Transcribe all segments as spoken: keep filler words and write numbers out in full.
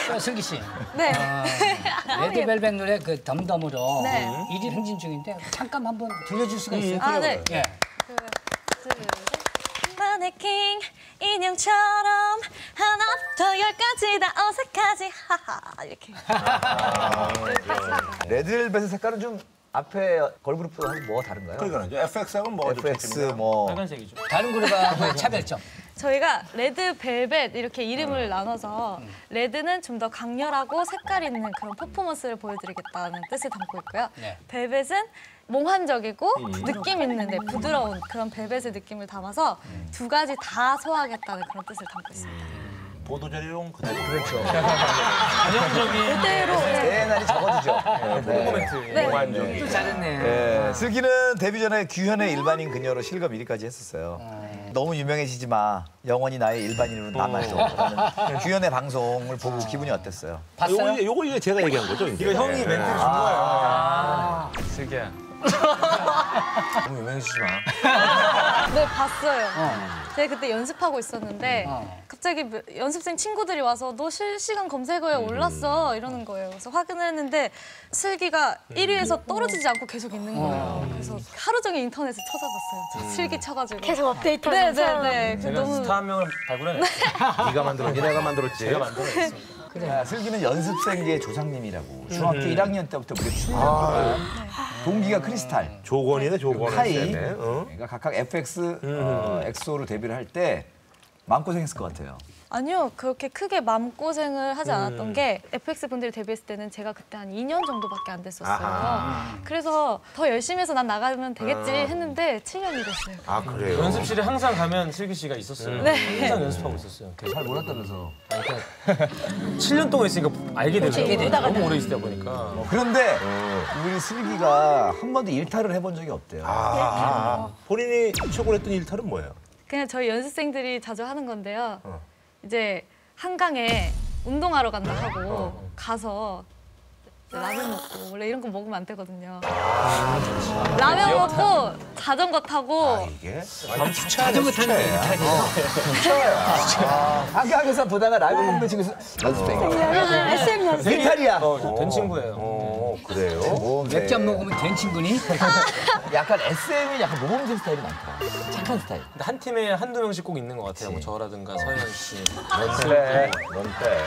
저 슬기 씨. 네. 어, 레드벨벳 노래 그 덤덤으로 네. 일 위 행진 중인데 잠깐 한번 들려줄 수가 있어요? 아, 네. 예. 그, 둘, 셋. 마네킹 인형처럼 하나부터 열까지 다 어색하지 하하 이렇게. 레드벨벳의 색깔은 좀 앞에 걸그룹하고 뭐가 다른가요? 그러니까요. 에프엑스하고는 뭐 에프엑스 뭐 빨간색이죠. 다른 그룹하고의 차별점. 저희가 레드벨벳 이렇게 이름을 나눠서 레드는 좀 더 강렬하고 색깔 있는 그런 퍼포먼스를 보여드리겠다는 뜻을 담고 있고요. 네. 벨벳은 몽환적이고 느낌 있는 네, 부드러운 그런 벨벳의 느낌을 담아서 두 가지 다 소화하겠다는 그런 뜻을 담고 있습니다. 보도자료용 그대로. 그렇죠. 전형적인 그대로 내 날이 적어주죠. 네. 코멘트. 네. 몽환적인. 또 잘했네. 네. 슬기는 데뷔 전에 규현의 일반인 그녀로 실검 일 위까지 했었어요. 너무 유명해지지 마. 영원히 나의 일반인으로 남아줘. 라는 규현의 방송을 보고 기분이 어땠어요? 봤어요? 요거, 이제- 요거 이제 제가 얘기한 거죠. 이제. 이거 형이 멘트를 준 거예요. 슬기야. 너무 유명해지지 마. 네, 봤어요. 제가 그때 연습하고 있었는데 어. 갑자기 연습생 친구들이 와서 너 실시간 검색어에 올랐어 이러는 거예요. 그래서 확인을 했는데 슬기가 일 위에서 떨어지지 않고 계속 있는 거예요. 그래서 하루 종일 인터넷을 찾아봤어요. 저 슬기 쳐가지고. 계속 업데이트하면서. 네네네. 제가 너무 스타 한 명을 발굴해냈어요. 네가 만들었지, 내가 만들었지. 제가 만들어냈습니다. 그래. 슬기는 연습생계의 조상님이라고. 중학교 일 학년 때부터 무려 춤을 배웠거든요. 동기가 크리스탈. 조건이네, 조건. 카이. 어? 그러니까 각각 에프엑스, 어, 엑소로 데뷔를 할 때 마음고생했을 것 같아요. 아니요, 그렇게 크게 마음고생을 하지 않았던 게 에프엑스 분들이 데뷔했을 때는 제가 그때 한 이 년 정도밖에 안 됐었어요. 아하. 그래서 더 열심히 해서 난 나가면 되겠지 했는데 칠 년이 됐어요. 아, 그래요? 연습실에 항상 가면 슬기 씨가 있었어요. 네. 항상 연습하고 있었어요. 잘 몰랐다면서. 칠 년 동안 있으니까 알게 되더라고요. 너무 오래 있다 보니까. 그런데 우리 슬기가 한 번도 일탈을 해본 적이 없대요. 아, 아, 본인이 최고로 했던 일탈은 뭐예요? 그냥 저희 연습생들이 자주 하는 건데요. 어. 이제 한강에 운동하러 간다 하고 어. 가서 라면 먹고 원래 이런 거 먹으면 안 되거든요. 아, 라면 먹고 자전거 타고 아, 이게? 자전거 타는 게 일탈이에요. 한강에서 보다가 라이브 먹는 친구 연습생. 에스엠 연습. 일탈이야. 어, 된 친구예요. 어, 그래요? 뭐, 네. 맥주 안 먹으면 된 친구니? 약간 에스엠이 약간 모범생 스타일이 많다. 착한 스타일. 근데 한 팀에 한두 명씩 꼭 있는 것 같아요. 뭐 저라든가 서현 씨. 넌 빼, 넌 빼.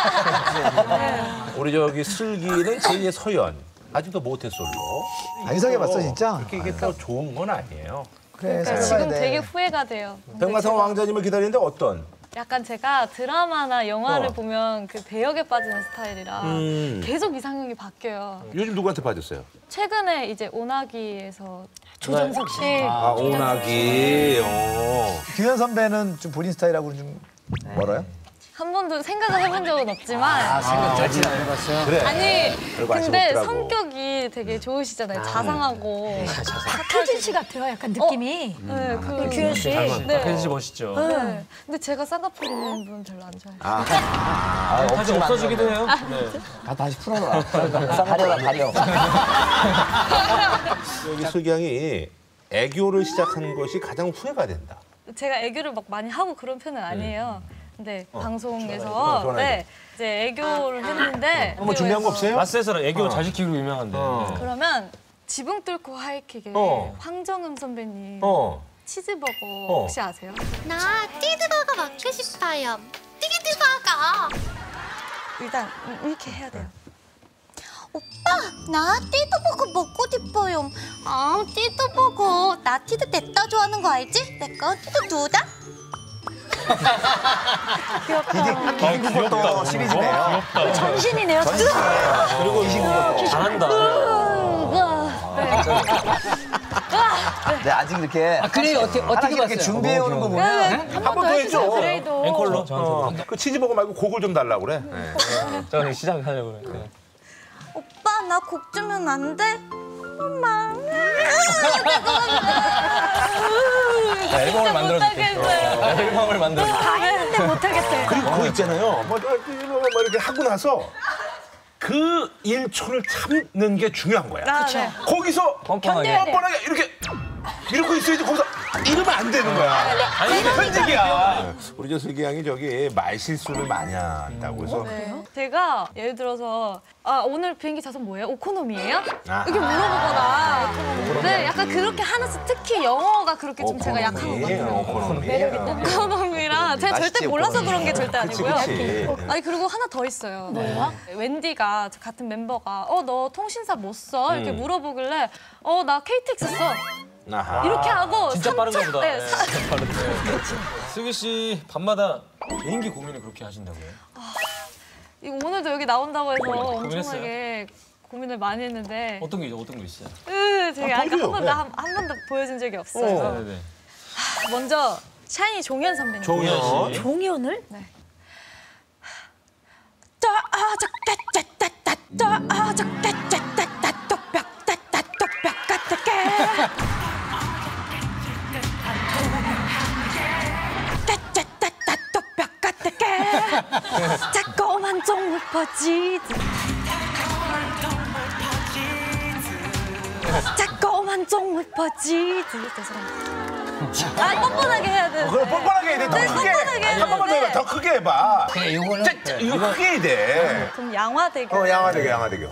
우리 저기 슬기는 제이의 서연. 아직도 모태솔로. 안 이상해봤어 진짜. 그렇게 이게 또 좋은 건 아니에요. 그래. 그러니까 지금 되게 후회가 돼요. 근데 백마산 제가 왕자님을 기다리는데 어떤? 약간 제가 드라마나 영화를 어. 보면 그 배역에 빠지는 스타일이라 음. 계속 이상형이 바뀌어요. 요즘 누구한테 빠졌어요? 최근에 이제 오나기에서 조정석 씨. 아, 오나기. 어. 규현 선배는 좀 본인 스타일하고 좀 멀어요? 한 번도 생각을 해본 적은 없지만 아, 생각 자체를 안 해봤어요. 그래. 아니 그리고 관심 근데 없더라고. 성격이 되게 좋으시잖아요. 자상하고. 박효진 씨 같아요, 약간 느낌이. 네, 그 규현 씨. 네. 박혜진 씨 멋있죠. 네. 근데 제가 쌍꺼풀 있는 분 별로 안 좋아해요. 아, 다시 없어지기도 해요. 네. 다 다시 풀어라. 가려라 가려. 여기 슬기양이 애교를 시작한 것이 가장 후회가 된다. 제가 애교를 막 많이 하고 그런 편은 아니에요. 근데 어, 방송에서 좋아요. 네, 이제 애교를 했는데 뭐 준비한 거 없어요? 라스에서 애교 잘 시키기로 유명한데. 어. 그러면 지붕 뚫고 하이킥에 어. 황정음 선배님 어. 치즈버거 어. 혹시 아세요? 나 치즈버거 먹고 싶어요. 치즈버거. 일단 이렇게 해야 돼요. 오빠, 나 치즈버거 먹고 싶어요. 아, 치즈버거. 나 치즈 됐다 좋아하는 거 알지? 내거 치즈 두다. 또 시리즈네요. 전신이네요. 그리고 이신구 잘한다. 네, 아직 이렇게 아, 그래요? 어떻게, 어떻게 하나씩 이렇게 봤어요? 준비해 오는 거 보면 한 번 더 해줘. 그래도 앵콜로. 어. 그 치즈버거 말고 곡을 좀 달라고 그래. 제가 그냥 시작하려고 그래. 오빠, 나 곡 주면 안 돼? 엄마. 앨범을 만들어줄게. 앨범을 만들어줄게. 다 했는데 못하겠어요. 그리고 그거 있잖아요. 뭐, 뭐, 뭐, 뭐 이렇게 하고 나서 그 일 초를 참는 게 중요한 거야. 아, 네. 거기서 뻔뻔하게. 뻔뻔하게 이렇게 이러고 있어야지 거기서 이러면 안 되는 거야. 아니, 편집이야. 우리 저 슬기 양이 저기 말 실수를 많이 한다고 해서. 네. 제가 예를 들어서 아 오늘 비행기 좌석 뭐예요? 오코노미예요? 아. 이렇게 물어보거나 네, 약간 그렇게 하나씩 특히 영어가 그렇게 좀 제가 약한 것 같아요. 오코노미. 오코노미라 제가 맛있지, 절대 몰라서 오코노미. 그런 게 절대 그치, 아니고요. 그치. 아니 그리고 하나 더 있어요. 뭐야? 웬디가 같은 멤버가 어 너 통신사 뭐 써? 이렇게 물어보길래 어 나 케이티엑스 써. 아하. 이렇게 하고 진짜 삼 빠른가 차- 보다. 네, 네, 사- 진짜 빠른데. 슬기 씨 밤마다 개인기 고민을 그렇게 하신다고요? 이거 오늘도 여기 나온다고 해서 고민했어요? 엄청나게 고민을 많이 했는데 어떤 게 어떤 거 있어요? 으, 제가 아, 아까 한 보여줘요. 번도 한, 한 번도 보여준 적이 없어요. 네네. 먼저 샤이니 종현 선배님. 종현 씨. 종현을? 자꾸만 좀 퍼지지. 자꾸만 좀 퍼지지. 죄송합니다. 아 뻔뻔하게 해야 돼. 그래 뻔뻔하게 해야 돼. 더 네, 크게. 뻔뻔하게 해야 한 번만 더 돼. 해봐. 더 크게 해봐. 그냥 요거는 이거 크게 해야 돼. 그럼 양화대교. 어 양화대교 양화대교.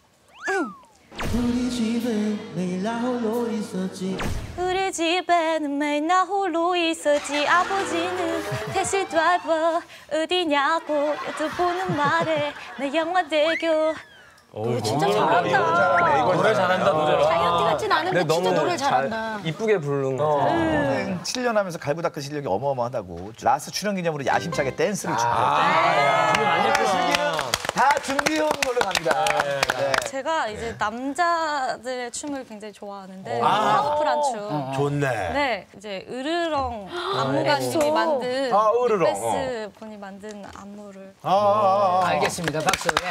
우리 집에 매일 나 홀로 있었지. 우리 집에는 매일 나 홀로 있었지. 아버지는 택시 드라이버 어디냐고 여쭤보는 말에 나 양화대교. 어, 진짜 이거 잘한다. 잘하네. 이거 노래 잘한다 노래. 다이어트 같진 않은데 진짜 노래 잘한다. 이쁘게 부르는 거. 평생 칠 년 하면서 갈고 닦은 실력이 어마어마하다고 라스 출연 기념으로 야심차게 댄스를 아, 준비했어요. 슬기는 다 준비해온 걸로 갑니다. 네. 제가 이제 남자들의 춤을 굉장히 좋아하는데 파워풀한 춤. 좋네. 네, 이제 으르렁 안무가님이 만든 아, 으르렁, 빅베스 분이 만든 안무를. 아, 아, 아. 알겠습니다. 박수. 예.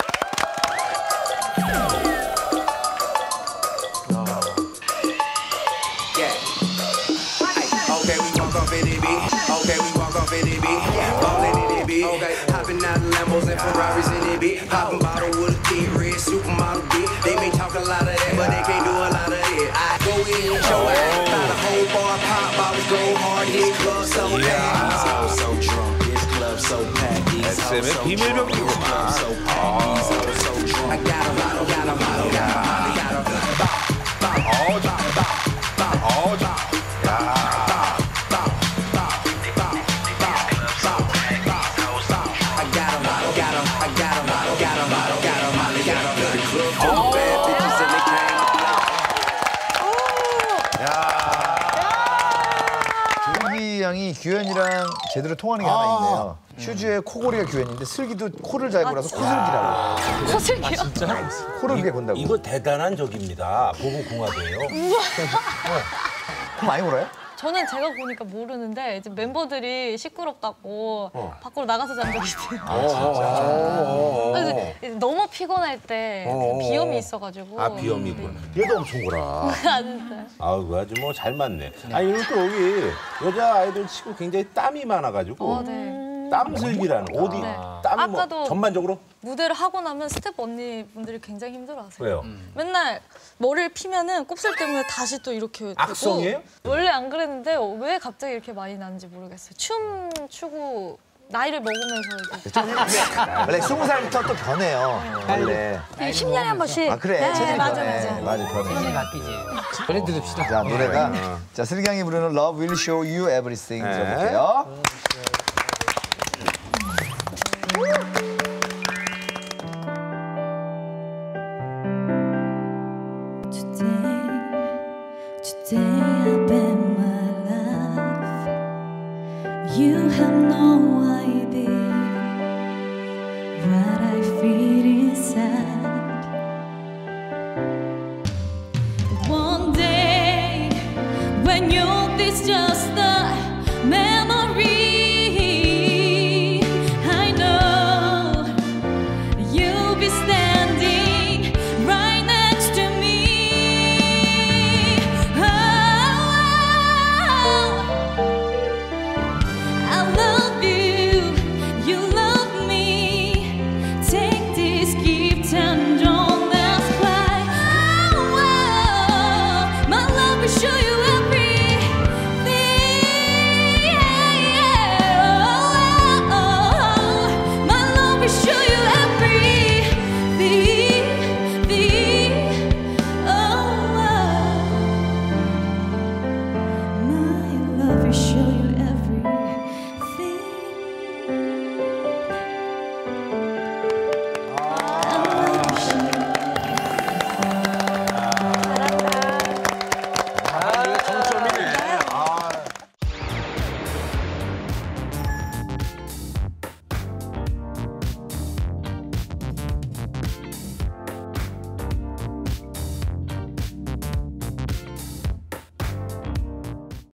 Okay, we walk off in it, B. Okay, we walk off in it, B. Ballin' in it, B. Okay, hopping out of Lambos and Ferraris in it, B. Popping bottle with a kid, red supermodel, B. They may talk a lot of that, but they can't do a lot of it. I go in and show out, buy the whole bar, pop bottles, go hard, hit club so packed. These hoes so drunk, this club so packed. These hoes so drunk, this club so packed. These hoes so drunk. I got a bottle, got a bottle, got a bottle, got a bottle. 어, 자, 어, 자. 야. 슬기 양이 규현이랑 제대로 통하는 게 하나 있네요. 휴즈의 코골이가 규현인데 슬기도 코를 잘 골아서 코슬기라고. 코슬기요? 코를 그게 본다고. 이거 대단한 적입니다. 보고궁합이에요. 코 많이 골아요? 저는 제가 보니까 모르는데 이제 멤버들이 시끄럽다고 밖으로 나가서 잔 적이 있어요. 그래서 이제 너무 피곤할 때 어. 비염이 있어가지고. 아 비염이군. 얘도 엄청 골아. 아 진짜요? 아우 아주 뭐 잘 맞네. 아니 그리고 또 여기 여자 아이돌 치고 굉장히 땀이 많아가지고 어, 네. 땀슬기라는 어디 네. 땀이 뭐 아까도 전반적으로 무대를 하고 나면 스텝 언니분들이 굉장히 힘들어하세요. 왜요? 맨날 머리를 피면은 곱슬 때문에 다시 또 이렇게 되고. 악성이에요? 원래 안 그랬는데 왜 갑자기 이렇게 많이 나는지 모르겠어요. 춤 추고 나이를 먹으면서 이제 원래 스무 살부터 또 변해요. 원래. 십 년에 한 번씩. 아 그래. 네, 체질이 맞아, 변해. 맞아. 맞아 변해. 이제 바뀌지. 노래 들읍시다. 자 노래가 자 슬기 양이 부르는 Love Will Show You Everything 네. 들어볼게요. Today I bet my life. You have no idea what I feel inside.